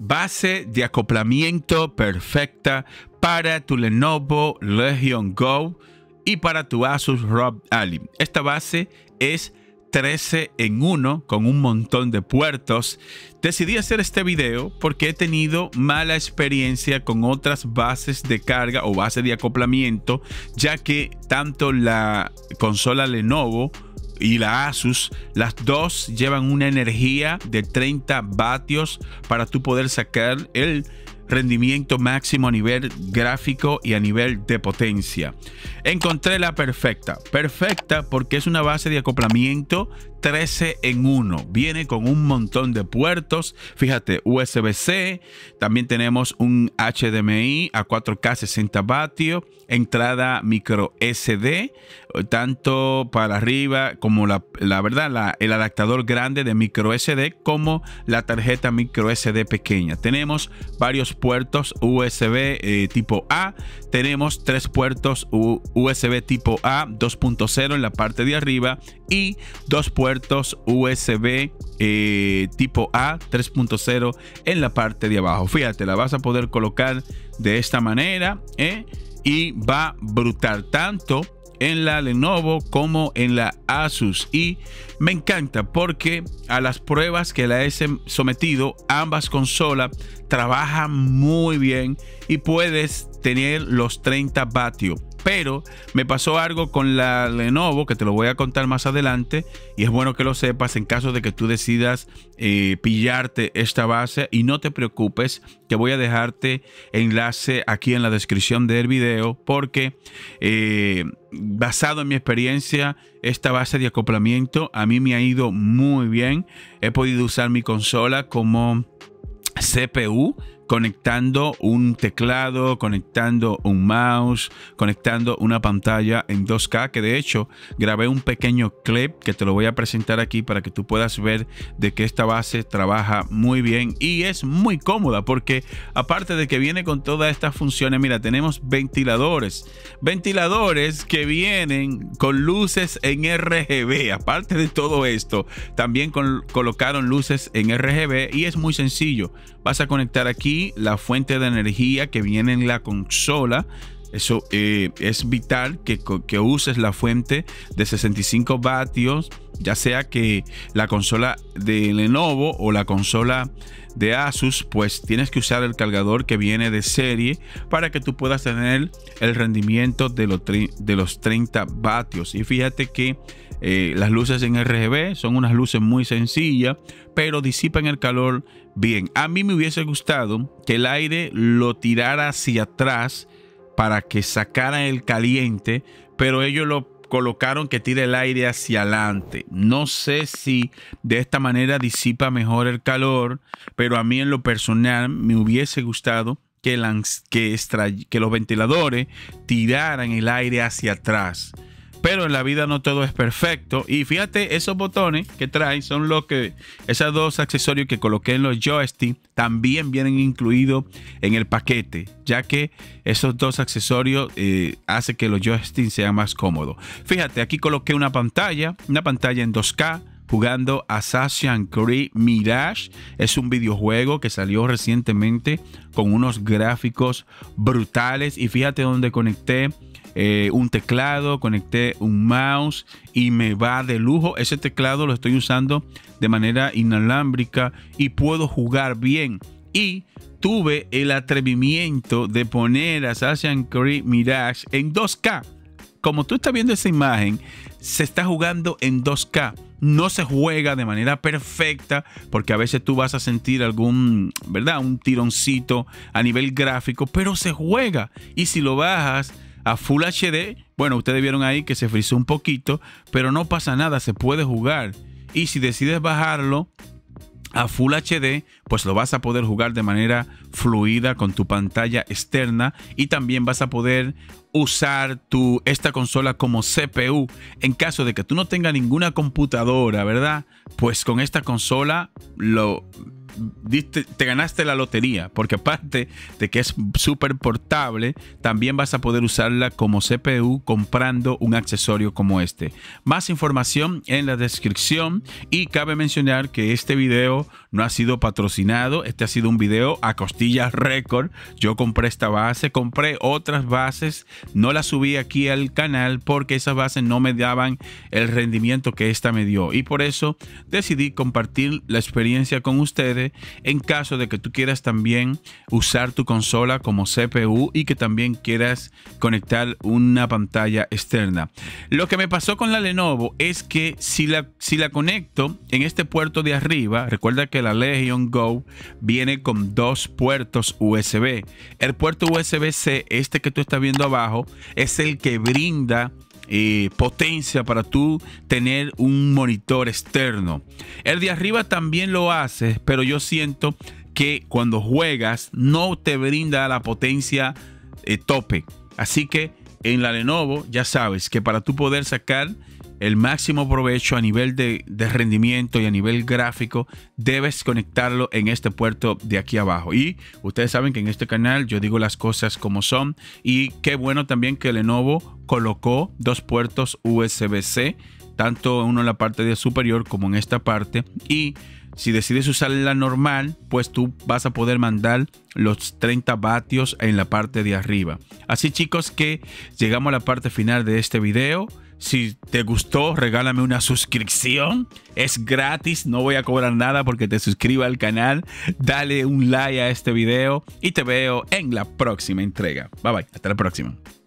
Base de acoplamiento perfecta para tu Lenovo Legion Go y para tu Asus ROG Ally. Esta base es 13 en 1 con un montón de puertos. Decidí hacer este video porque he tenido mala experiencia con otras bases de carga o bases de acoplamiento, ya que tanto la consola Lenovo y la Asus, las dos llevan una energía de 30 vatios para tú poder sacar el rendimiento máximo a nivel gráfico y a nivel de potencia. Encontré la perfecta porque es una base de acoplamiento 13 en 1. Viene con un montón de puertos. Fíjate, USB-C. También tenemos un HDMI a 4K 60 vatios. Entrada micro SD, tanto para arriba como el adaptador grande de micro SD como la tarjeta micro SD pequeña. Tenemos varios puertos USB tipo A. Tenemos 3 puertos USB tipo A 2.0 en la parte de arriba y 2 puertos USB tipo A 3.0 en la parte de abajo. Fíjate, la vas a poder colocar de esta manera y va brutal tanto en la Lenovo como en la Asus. Y me encanta porque a las pruebas que la he sometido, ambas consolas trabajan muy bien y puedes tener los 30 vatios. Pero me pasó algo con la Lenovo que te lo voy a contar más adelante y es bueno que lo sepas en caso de que tú decidas pillarte esta base. Y no te preocupes, que voy a dejarte enlace aquí en la descripción del video porque basado en mi experiencia, esta base de acoplamiento a mí me ha ido muy bien. He podido usar mi consola como CPU, conectando un teclado, conectando un mouse, conectando una pantalla en 2K, que de hecho grabé un pequeño clip que te lo voy a presentar aquí para que tú puedas ver de que esta base trabaja muy bien y es muy cómoda porque aparte de que viene con todas estas funciones, mira, tenemos ventiladores que vienen con luces en RGB. Aparte de todo esto, también colocaron luces en RGB y es muy sencillo. Vas a conectar aquí la fuente de energía que viene en la consola. Eso es vital que uses la fuente de 65 vatios, ya sea que la consola de Lenovo o la consola de Asus, pues tienes que usar el cargador que viene de serie para que tú puedas tener el rendimiento de los 30 vatios. Y fíjate que las luces en RGB son unas luces muy sencillas, pero disipan el calor bien. A mí me hubiese gustado que el aire lo tirara hacia atrás para que sacara el caliente, pero ellos lo colocaron que tire el aire hacia adelante. No sé si de esta manera disipa mejor el calor, pero a mí en lo personal me hubiese gustado que los ventiladores tiraran el aire hacia atrás. Pero en la vida no todo es perfecto. Y fíjate, esos botones que trae son esos dos accesorios que coloqué en los joysticks también vienen incluidos en el paquete, ya que esos dos accesorios hacen que los joysticks sean más cómodos. Fíjate, aquí coloqué una pantalla en 2K jugando Assassin's Creed Mirage. Es un videojuego que salió recientemente con unos gráficos brutales. Y fíjate donde conecté un teclado, conecté un mouse y me va de lujo. Ese teclado lo estoy usando de manera inalámbrica y puedo jugar bien. Y tuve el atrevimiento de poner Assassin's Creed Mirage en 2K. Como tú estás viendo esa imagen, se está jugando en 2K. No se juega de manera perfecta porque a veces tú vas a sentir un tironcito a nivel gráfico, pero se juega. Y si lo bajas a Full HD, bueno, ustedes vieron ahí que se frizó un poquito, pero no pasa nada, se puede jugar. Y si decides bajarlo a Full HD, pues lo vas a poder jugar de manera fluida con tu pantalla externa y también vas a poder usar esta consola como CPU en caso de que tú no tengas ninguna computadora, ¿verdad? Pues con esta consola te ganaste la lotería, porque aparte de que es súper portable, también vas a poder usarla como CPU comprando un accesorio como este. Más información en la descripción, y cabe mencionar que este video no ha sido patrocinado. Este ha sido un video a costillas récord. Yo compré esta base, compré otras bases, no las subí aquí al canal porque esas bases no me daban el rendimiento que esta me dio, y por eso decidí compartir la experiencia con ustedes en caso de que tú quieras también usar tu consola como CPU y que también quieras conectar una pantalla externa. Lo que me pasó con la Lenovo es que si la conecto en este puerto de arriba, recuerda que la Legion Go viene con dos puertos USB. El puerto USB-C, este que tú estás viendo abajo, es el que brinda potencia para tú tener un monitor externo. El de arriba también lo hace, pero yo siento que cuando juegas no te brinda la potencia tope. Así que en la Lenovo ya sabes que para tú poder sacar el máximo provecho a nivel de rendimiento y a nivel gráfico, debes conectarlo en este puerto de aquí abajo. Y ustedes saben que en este canal yo digo las cosas como son, y qué bueno también que Lenovo colocó dos puertos USB-C, tanto uno en la parte de superior como en esta parte. Y si decides usar la normal, pues tú vas a poder mandar los 30 vatios en la parte de arriba. Así, chicos, que llegamos a la parte final de este video. Si te gustó, regálame una suscripción. Es gratis, no voy a cobrar nada porque te suscribas al canal. Dale un like a este video y te veo en la próxima entrega. Bye bye, hasta la próxima.